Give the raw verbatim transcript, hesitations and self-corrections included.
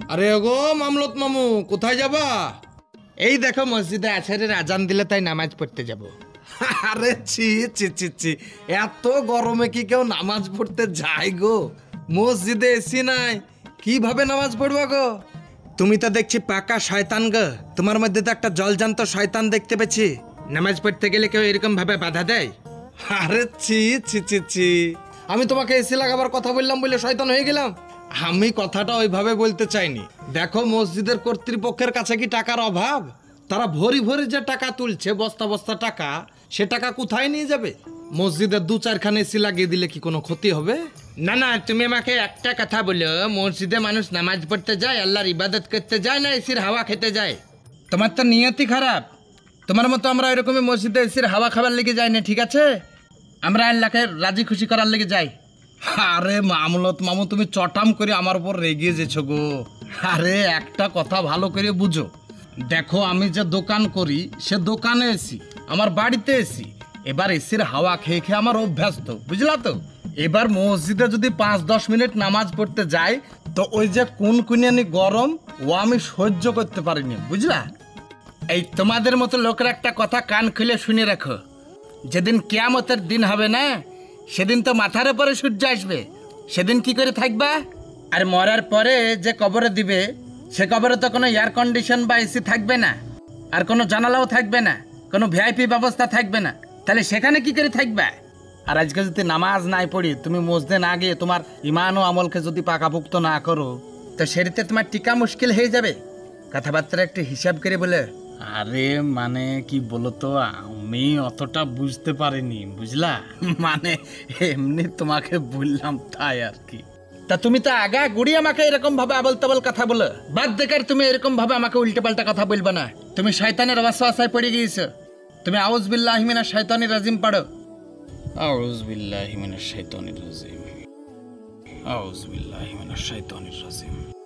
আরে ওগো মামলত মামু, কোথায় যাবা? এই দেখো মসজিদে আছরের আজান দিলে তাই নামাজ পড়তে যাব। আরে ছি ছি ছি ছি, এত গরমে কি কেউ নামাজ পড়তে যায় গো? মসজিদে এসি নাই, কিভাবে নামাজ পড়বা গো? তুমি তো দেখছি পাকা শয়তান গো, তোমার মধ্যে তো একটা জলজান্ত শয়তান দেখতে পেয়েছি। নামাজ পড়তে গেলে কেউ এরকম ভাবে বাধা দেয়? আরে ছি ছি ছি ছি, আমি তোমাকে এসি লাগাবার কথা বললাম বলে শয়তান হয়ে গেলাম? আমি কথাটা ওইভাবে বলতে চাইনি। দেখো মসজিদের কর্তৃপক্ষের কাছে কি টাকার অভাব? তারা ভরি ভরি যে টাকা তুলছে, বস্তা বস্তা টাকা, সে টাকা কোথায় নিয়ে যাবে? মসজিদের দু চারখানে এসি লাগিয়ে দিলে কি কোনো ক্ষতি হবে? না না, তুমি আমাকে একটা কথা বলো, মসজিদে মানুষ নামাজ পড়তে যায়, আল্লাহর ইবাদত করতে যায়, না এসির হাওয়া খেতে যায়? তোমার তো নিয়তি খারাপ। তোমার মতো আমরা এরকমই মসজিদে এসির হাওয়া খাবার লেগে যাই না, ঠিক আছে? আমরা আল্লাহকে রাজি খুশি করার লেগে যাই। আরে মামলত মামু, তুমি চটাম করে আমার উপর রেগে যেছো গো। আরে একটা কথা ভালো করে বুঝো, দেখো আমি যে দোকান করি সে দোকানে এসি, আমার বাড়িতে এসি, এবার এসির হাওয়া খেয়ে খেয়ে আমার অভ্যাস তো, বুঝলা তো? এবার মসজিদে যদি পাঁচ দশ মিনিট নামাজ পড়তে যাই তো ওই যে কোন কুনিয়ানি গরম ও আমি সহ্য করতে পারিনি, বুঝলা? এই তোমাদের মতো লোকের একটা কথা কান খুলে শুনে রাখো, যেদিন কিয়ামতের দিন হবে না, সেদিন তো মাথার উপরে সূর্য আসবে, সেদিন কি করে থাকবা? আর মরার পরে যে কবরে দিবে, সে কবরে তো কোনো এয়ার কন্ডিশন বা এসি থাকবে না, আর কোনো জানালাও থাকবে না, কোনো ভিআইপি ব্যবস্থা থাকবে না, তাহলে সেখানে কি করে থাকবা? আর আজকে যদি নামাজ নাই পড়ি, তুমি মসজিদে না গিয়ে তোমার ইমান ও আমলকে যদি পাকাপুক্ত না করো, তো সেটিতে তোমার টিকা মুশকিল হয়ে যাবে। কথাবার্তার একটু হিসাব করে বলে। আরে মানে কি বলতো, আমি অতটা বুঝতে পারিনি, বুঝলা? মানে এমনি তোমাকে বললাম তাই আর কি। তা তুমি তো আগা গুড়ি আমাকে এরকম ভাবে আবল তাবল কথা বলো, বাদ দেখার তুমি এরকম ভাবে আমাকে উল্টে পাল্টা কথা বলবে না। তুমি শয়তানের ওয়াসওয়াসায় পড়ে গিয়েছো। তুমি আউযু বিল্লাহি মিনাশ শাইতানির রাজিম পড়ো। আউযু বিল্লাহি মিনাশ শাইতানির রাজিম, আউযু বিল্লাহি মিনাশ শাইতানির রাজিম।